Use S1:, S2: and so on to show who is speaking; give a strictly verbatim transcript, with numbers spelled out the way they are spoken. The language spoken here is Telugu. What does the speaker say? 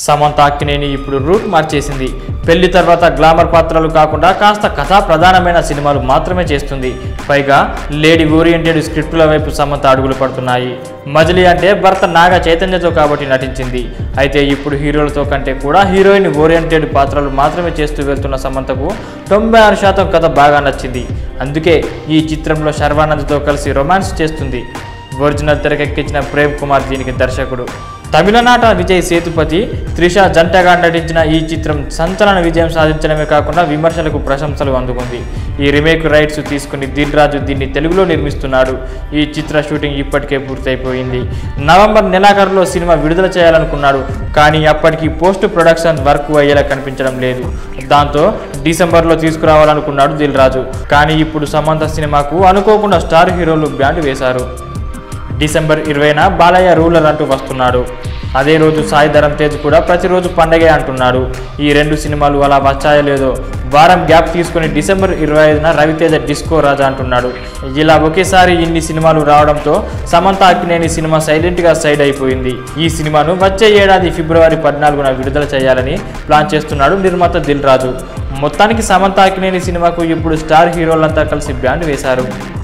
S1: సమంత అక్కినేని ఇప్పుడు రూట్ మార్చేసింది. పెళ్లి తర్వాత గ్లామర్ పాత్రలు కాకుండా కాస్త కథా ప్రధానమైన సినిమాలు మాత్రమే చేస్తుంది. పైగా లేడీ ఓరియంటెడ్ స్క్రిప్టుల వైపు సమంత అడుగులు పడుతున్నాయి. మజిలీ అంటే భర్త నాగ చైతన్యతో కాబట్టి నటించింది. అయితే ఇప్పుడు హీరోలతో కంటే కూడా హీరోయిన్ ఓరియంటెడ్ పాత్రలు మాత్రమే చేస్తూ వెళ్తున్న సమంతకు తొంభై ఆరు శాతం కథ బాగా నచ్చింది. అందుకే ఈ చిత్రంలో శర్వానంద్తో కలిసి రొమాన్స్ చేస్తుంది. ఒరిజినల్ తెరకెక్కించిన ప్రేమ్ కుమార్ దీనికి దర్శకుడు. తమిళనాట విజయ్ సేతుపతి, త్రిష జంటగా నటించిన ఈ చిత్రం సంచలన విజయం సాధించడమే కాకుండా విమర్శలకు ప్రశంసలు అందుకుంది. ఈ రీమేక్ రైట్స్ తీసుకుని దిల్ రాజు దీన్ని తెలుగులో నిర్మిస్తున్నాడు. ఈ చిత్ర షూటింగ్ ఇప్పటికే పూర్తయిపోయింది. నవంబర్ నెలాఖరులో సినిమా విడుదల చేయాలనుకున్నాడు. కానీ అప్పటికి పోస్ట్ ప్రొడక్షన్ వర్క్ అయ్యేలా కనిపించడం లేదు. దాంతో డిసెంబర్లో తీసుకురావాలనుకున్నాడు దిల్ రాజు. కానీ ఇప్పుడు సమంత సినిమాకు అనుకోకుండా స్టార్ హీరోలు బ్యాండ్ వేశారు. డిసెంబర్ ఇరవైన బాలయ్య రూలర్ అంటూ వస్తున్నాడు. అదే రోజు సాయి ధరమ్ తేజ్ కూడా ప్రతిరోజు పండగే అంటున్నాడు. ఈ రెండు సినిమాలు అలా వచ్చాయో లేదో వారం గ్యాప్ తీసుకుని డిసెంబర్ ఇరవై ఐదున రవితేజ డిస్కో రాజా అంటున్నాడు. ఇలా ఒకేసారి ఇన్ని సినిమాలు రావడంతో సమంత అక్కినేని సినిమా సైలెంట్గా సైడ్ అయిపోయింది. ఈ సినిమాను వచ్చే ఏడాది ఫిబ్రవరి పద్నాలుగున విడుదల చేయాలని ప్లాన్ చేస్తున్నాడు నిర్మాత దిల్ రాజు. మొత్తానికి సమంత అక్కినేని సినిమాకు ఇప్పుడు స్టార్ హీరోలంతా కలిసి బ్యాండ్ వేశారు.